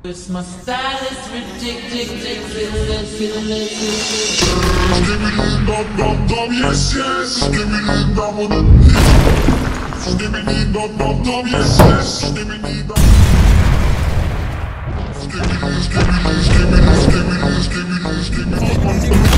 It's my style is ridiculous. Skibbidi dum dum dum, yes yes. Skibbidi dum dum. Skibbidi dum dum dum, yes yes. Skibbidi dum. Skibbidi skibbidi skibbidi skibbidi skibbidi skibbidi.